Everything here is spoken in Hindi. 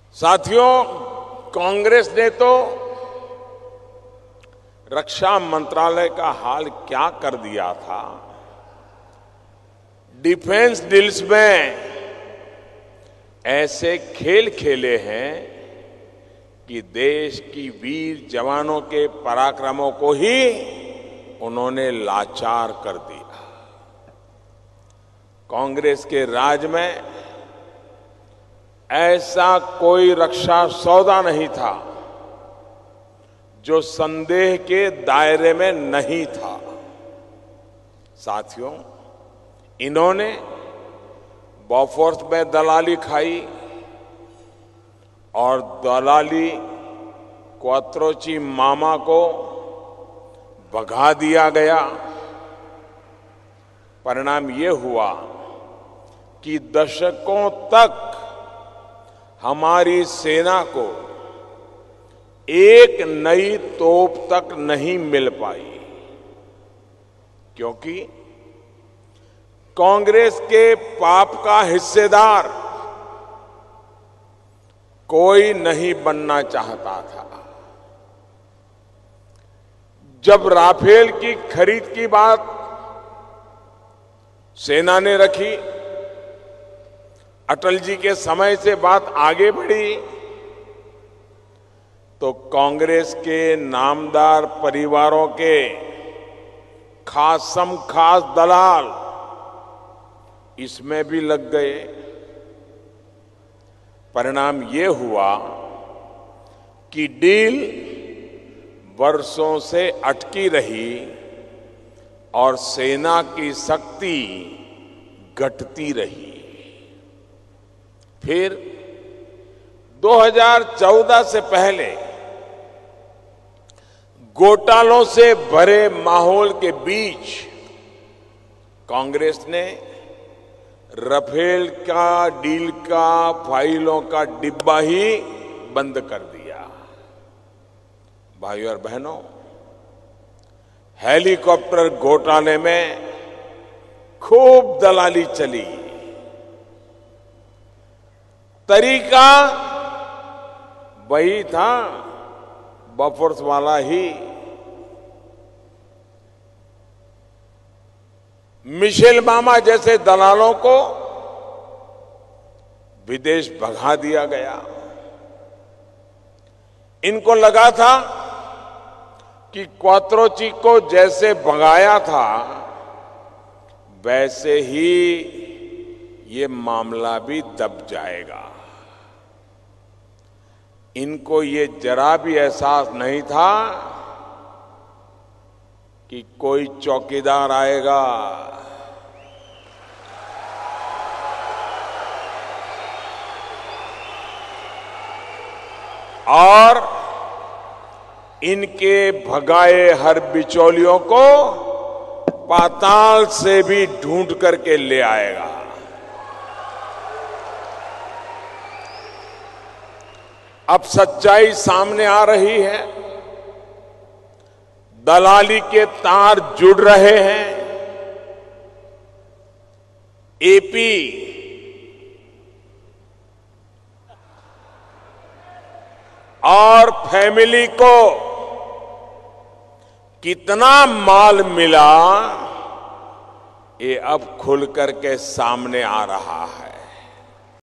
साथियों, कांग्रेस ने तो रक्षा मंत्रालय का हाल क्या कर दिया था। डिफेंस डील्स में ऐसे खेल खेले हैं कि देश की वीर जवानों के पराक्रमों को ही उन्होंने लाचार कर दिया। कांग्रेस के राज में ऐसा कोई रक्षा सौदा नहीं था जो संदेह के दायरे में नहीं था। साथियों, इन्होंने बॉफोर्स में दलाली खाई और दलाली क्वात्रोची मामा को भगा दिया गया। परिणाम ये हुआ कि दशकों तक हमारी सेना को एक नई तोप तक नहीं मिल पाई, क्योंकि कांग्रेस के पाप का हिस्सेदार कोई नहीं बनना चाहता था। जब राफेल की खरीद की बात सेना ने रखी, अटल जी के समय से बात आगे बढ़ी, तो कांग्रेस के नामदार परिवारों के खासम खास दलाल इसमें भी लग गए। परिणाम ये हुआ कि डील वर्षों से अटकी रही और सेना की शक्ति घटती रही। फिर 2014 से पहले घोटालों से भरे माहौल के बीच कांग्रेस ने राफेल का डील का फाइलों का डिब्बा ही बंद कर दिया। भाइयों और बहनों, हेलीकॉप्टर घोटाले में खूब दलाली चली। तरीका वही था, बॉफोर्स वाला ही। मिशेल मामा जैसे दलालों को विदेश भगा दिया गया। इनको लगा था कि क्वात्रोची को जैसे भगाया था वैसे ही ये मामला भी दब जाएगा। इनको ये जरा भी एहसास नहीं था कि कोई चौकीदार आएगा। और इनके भगाए हर बिचौलियों को पाताल से भी ढूंढ करके ले आएगा। अब सच्चाई सामने आ रही है। दलाली के तार जुड़ रहे हैं। एपी और फैमिली को कितना माल मिला, ये अब खुल करके सामने आ रहा है।